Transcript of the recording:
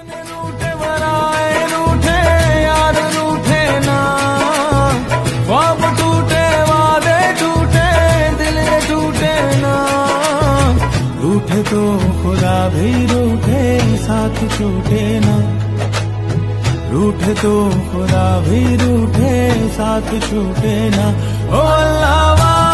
रूठे वराए रूठे यार रूठे ना, ख्वाब टूटे वादे टूटे दिल टूटे ना, रूठे तो खुदा भी रूठे साथ छूटे ना, रूठे तो खुदा भी रूठे साथ छूटे ना। ओ अल्लाह